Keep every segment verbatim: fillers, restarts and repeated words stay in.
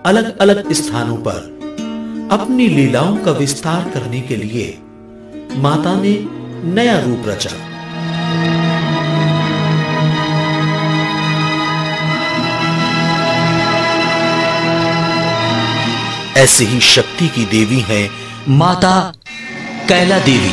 अलग अलग स्थानों पर अपनी लीलाओं का विस्तार करने के लिए माता ने नया रूप रचा। ऐसी ही शक्ति की देवी है माता कैला देवी।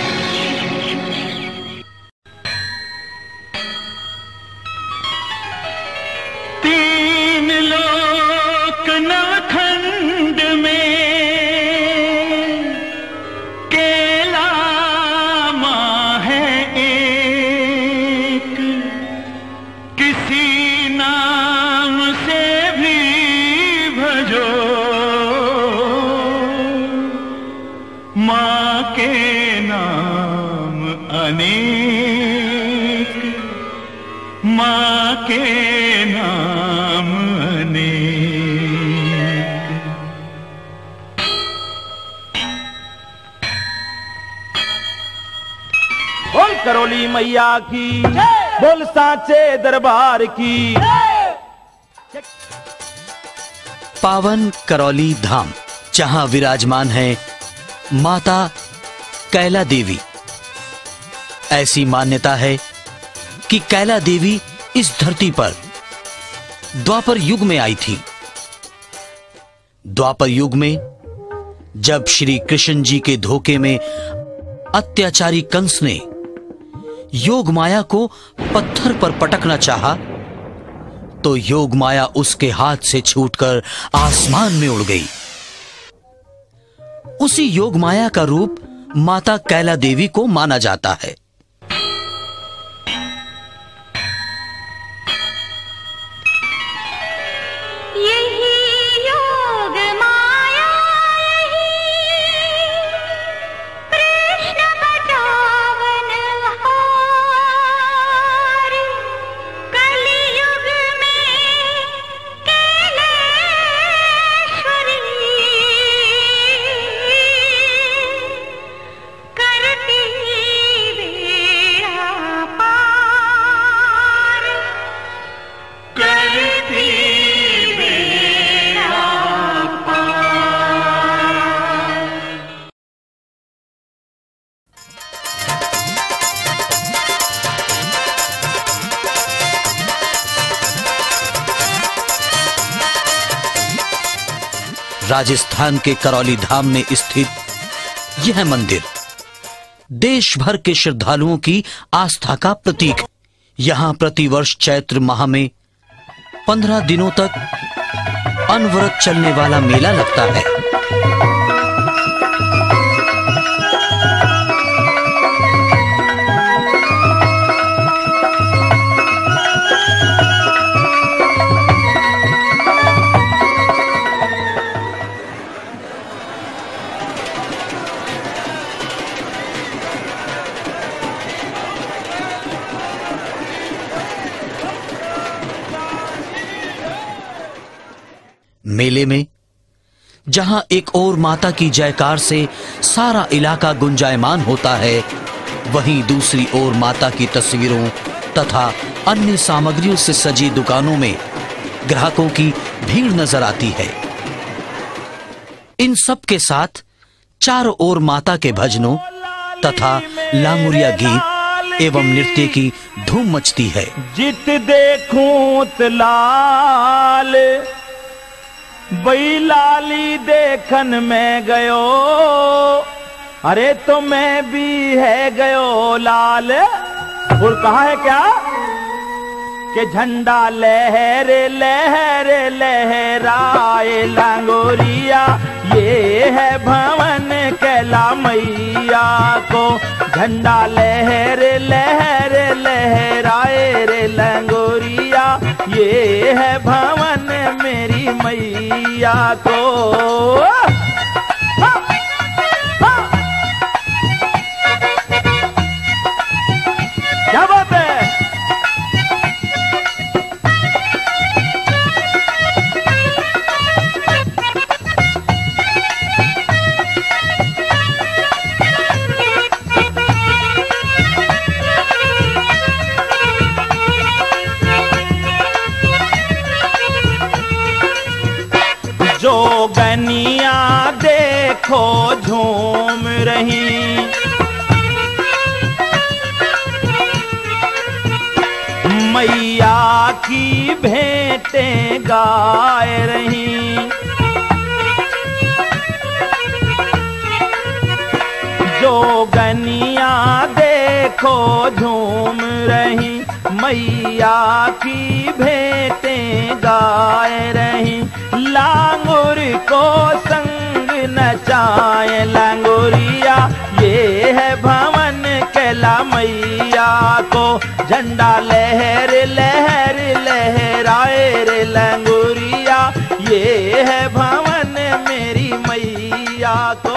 तीन लोक नवखंड में कैला मां है एक, किसी नाम से भी भजो मां के नाम अनेक, मां के नाम अनेक। बोल करौली मैया की, बोल सांचे दरबार की। पावन करौली धाम, जहां विराजमान है माता कैला देवी। ऐसी मान्यता है कि कैला देवी इस धरती पर द्वापर युग में आई थी। द्वापर युग में जब श्री कृष्ण जी के धोखे में अत्याचारी कंस ने योग माया को पत्थर पर पटकना चाहा, तो योग माया उसके हाथ से छूटकर आसमान में उड़ गई। उसी योग माया का रूप माता कैला देवी को माना जाता है। राजस्थान के करौली धाम में स्थित यह मंदिर देश भर के श्रद्धालुओं की आस्था का प्रतीक है। यहां प्रतिवर्ष चैत्र माह में पंद्रह दिनों तक अनवरत चलने वाला मेला लगता है। मेले में जहां एक और माता की जयकार से सारा इलाका गुंजायमान होता है, वहीं दूसरी ओर माता की तस्वीरों तथा अन्य सामग्रियों से सजी दुकानों में ग्राहकों की भीड़ नजर आती है। इन सब के साथ चारों ओर माता के भजनों तथा लांगुरिया गीत एवं नृत्य की धूम मचती है। जित देखूं तलाल बई लाली देखन में गयो, अरे तो मैं भी है गयो लाल। और कहा है क्या कि झंडा लहर लहर लहराए लांगोरिया, ये है भवन कैला मैया को। झंडा लहर लहर लहराए रे लांगोरिया, ये है भवन मेरी मैया को। क्या बात है। मैया की भेंटें गाए रही। जोगनिया देखो झूम रही, मैया की भेंटें गाए रही। लांगुर को संग नचाए लांगुरिया, ये है भवन कैला मैया को। झंडा लहर लहर लहराए रे लांगुरिया, ये है भवन मेरी मैया को।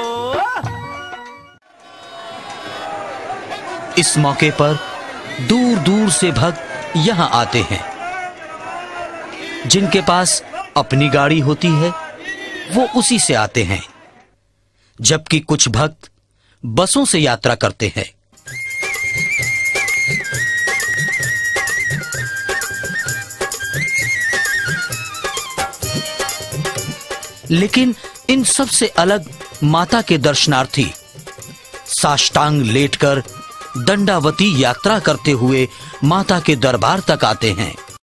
इस मौके पर दूर दूर से भक्त यहां आते हैं। जिनके पास अपनी गाड़ी होती है वो उसी से आते हैं, जबकि कुछ भक्त बसों से यात्रा करते हैं। लेकिन इन सब से अलग माता के दर्शनार्थी साष्टांग लेटकर दंडावती यात्रा करते हुए माता के दरबार तक आते हैं।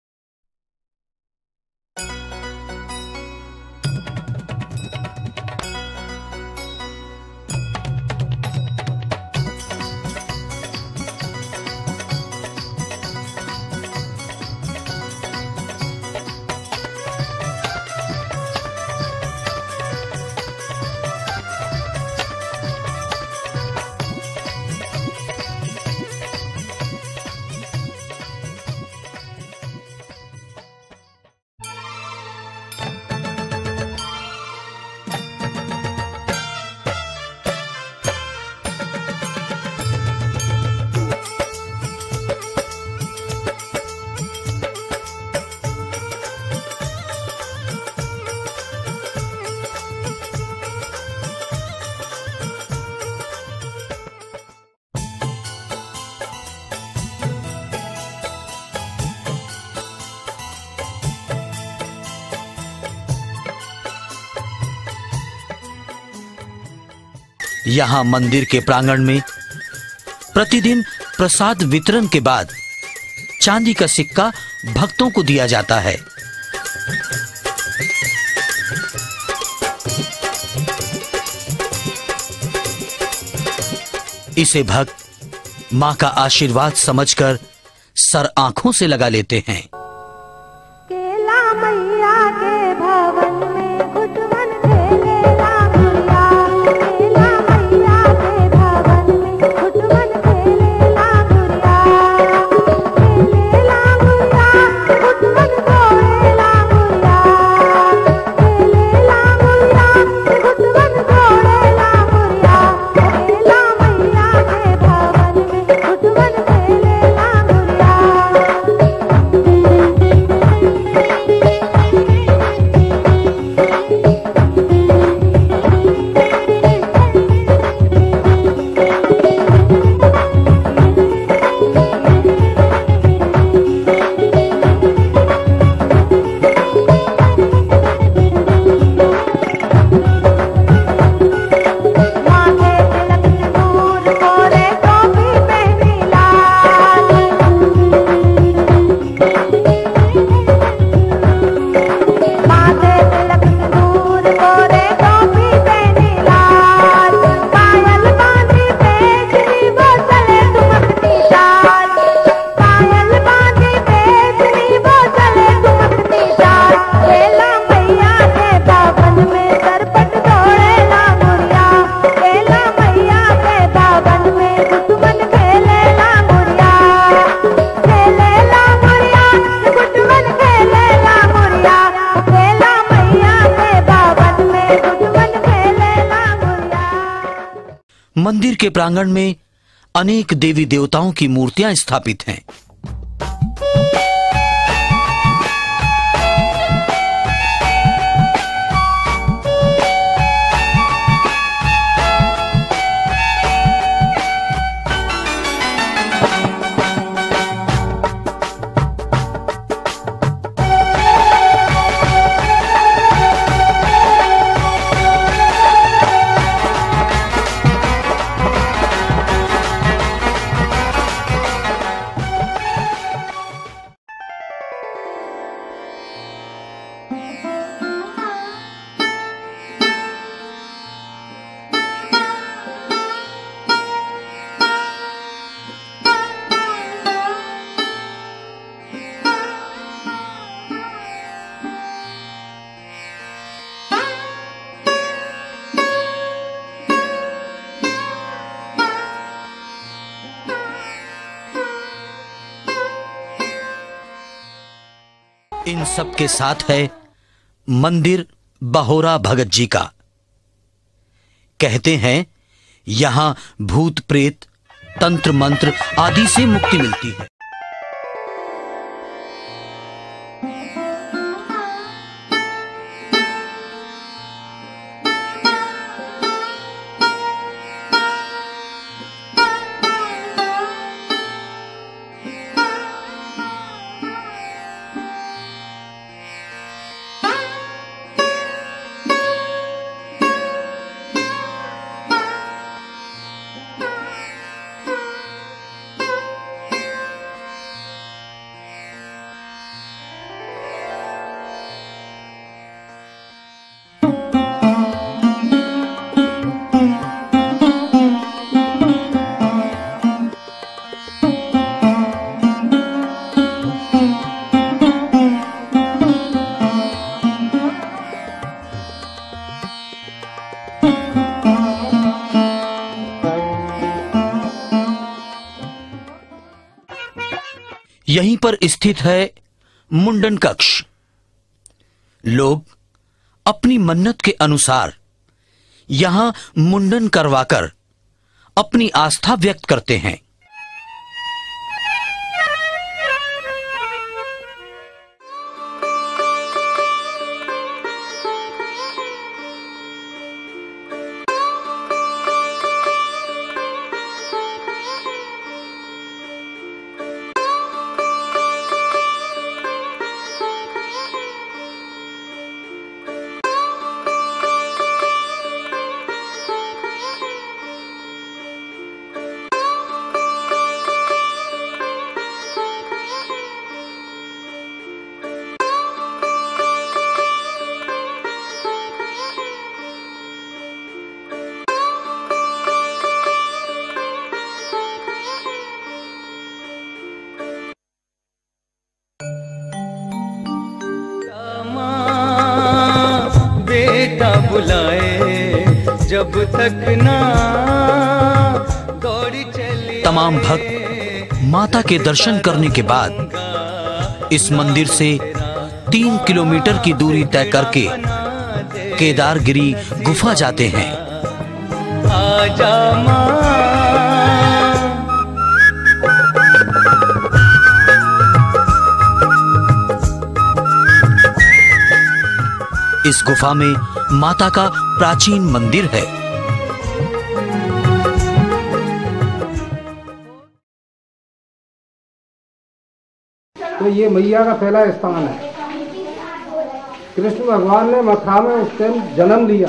यहां मंदिर के प्रांगण में प्रतिदिन प्रसाद वितरण के बाद चांदी का सिक्का भक्तों को दिया जाता है। इसे भक्त मां का आशीर्वाद समझकर सर आंखों से लगा लेते हैं। केला मैया के भवन में कुटवन खेलेला गुड़िया, केला मैया के भवन में कुटवन खेलेला गुड़िया, खेलेला गुड़िया कुटवन गोड़ेला गुड़िया, खेलेला गुड़िया कुटवन गोड़ेला गुड़िया, केला मैया के भवन में कुटवन खेलेला गुड़िया। माथे तिलक सिंदूर कोरे टोपी पहनी लाल, माथे तिलक सिंदूर कोरे टोपी पहनी लाल, पायल बांधी पेशनी बोतले दुमकती शाल, पायल बांधी पेशनी बोतले दुमकती शाल, केला मैया के भवन में सरपट दौड़ेला गुड़िया, केला मैया के भवन में कुटवन खेलेला गुड़िया, खेलेला गुड़िया कुटवन खेलेला गुड़िया, केला मैया के भवन में कुटवन खेलेला गुड़िया। मंदिर के प्रांगण में अनेक देवी देवताओं की मूर्तियां स्थापित हैं। इन सब के साथ है मंदिर बहोरा भगत जी का। कहते हैं यहां भूत प्रेत, तंत्र मंत्र आदि से मुक्ति मिलती है। यहीं पर स्थित है मुंडन कक्ष। लोग अपनी मन्नत के अनुसार यहां मुंडन करवाकर अपनी आस्था व्यक्त करते हैं। बेटा बुलाए जब तक ना दौड़ी चली। तमाम भक्त माता के दर्शन करने के बाद इस मंदिर से तीन किलोमीटर की दूरी तय करके केदारगिरी गुफा जाते हैं। आजा माँ इस गुफा में माता का प्राचीन मंदिर है। तो ये मैया का पहला स्थान है। कृष्ण भगवान ने मथुरा में उस टाइम जन्म लिया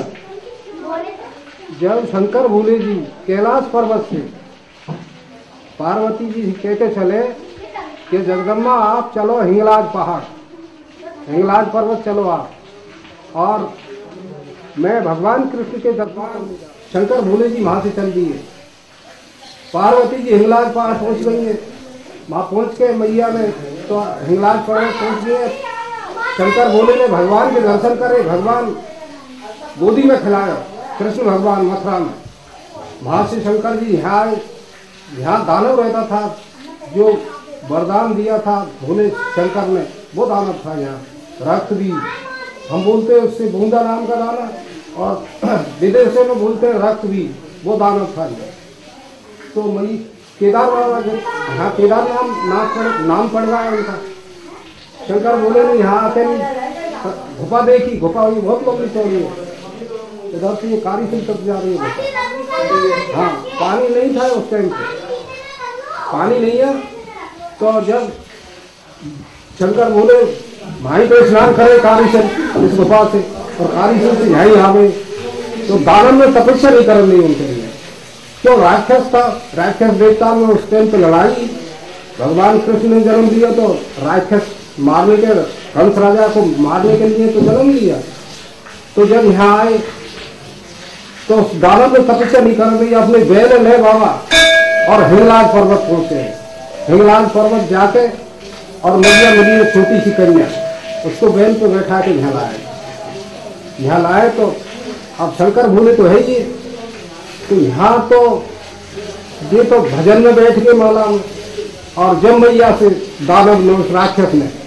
जब शंकर भोले जी कैलाश पर्वत से पार्वती जी कह के चले कि जगदम्बा आप चलो हिंगलाज पहाड़, हिंगलाज पर्वत चलो आप, और मैं भगवान कृष्ण के दरबार में। शंकर भोले जी वहां से चल दिए। पार्वती जी हिंगलाज पहाड़ पहुंच गई है। वहां पहुंच के मैया में तो हिंगलाज पर्वत पहुंच गए। शंकर भोले ने भगवान के दर्शन करे, भगवान गोदी में खिलाया कृष्ण भगवान मथुरा में। वहां से शंकर जी यहाँ यहाँ दानव रहता था, जो वरदान दिया था भोले शंकर ने, वो दानव था। यहाँ रक्त भी हम बोलते हैं उससे बूंदा नाम का दाना, और विदेशों में बोलते हैं रक्त भी, वो दानव था। तो मई केदार बाबा यहाँ केदार नाम नाम पड़ नाम पड़ रहा है उनका। शंकर बोले ने यहाँ आते गुफा देखी, गुफा हुई बहुत लंबी चौड़ी है, इधर से ये कारी सिंह तक जा रही है। हाँ, पानी नहीं था उस टाइम पे, पानी नहीं है। तो जब शंकर बोले भाई को स्नान करे कारी से इस गुफा से, और कारी से से यहीं आवे, तो दानव में तपस्या नहीं कर ली उनके लिए। क्यों? राक्षस था, राक्षस देवता में उस टाइम पे लड़ाई। भगवान कृष्ण ने जन्म दिया तो राक्षस मारने के, कंस राजा को मारने के लिए तो जन्म लिया। तो जब यहाँ आए तो दानव में तपस्या नहीं कर रही, अपने बैल ले बाबा और हिंगलाज पर्वत पहुंचे। हिंगलाज पर्वत जाके और मैया मिली छोटी सी कन्या, उसको बैल पे बैठा के यहाँ लाए। यहाँ लाए तो अब शंकर भोले तो है ही, तो यहाँ तो ये तो भजन में बैठ के मौला, और जब मैया से दानव ने, उस राक्षस ने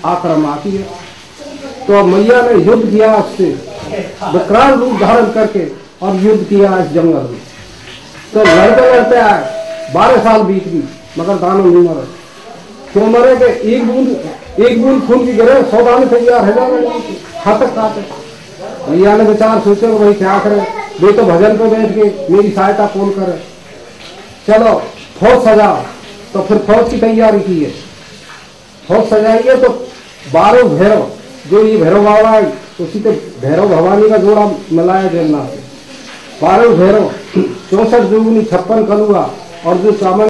आक्रामक है। तो मैया ने युद्ध किया उससे, विकराल रूप धारण करके और युद्ध किया इस जंगल में। तो लड़ते लड़ते आए, बारह साल बीत गई मगर दानव नहीं मरे। क्यों मरे कि एक बूंद एक बूंद खून की गिरे सौ दाने तैयार है जाने हतक काटे। भैया ने विचार सोचे वही क्या करे, वे तो भजन पे बैठ के मेरी सहायता कौन करे, चलो फौज सजाओ। तो फिर फौज की तैयारी की है, फौज सजाई है। तो बारह भैरव, जो ये भैरव बाबा है उसी के भैरव भवानी का जोड़ा मिलाया जगन्नाथ से। बारह भैरव, चौसठ जुगनी, छप्पन कलुआ और जो सामान्य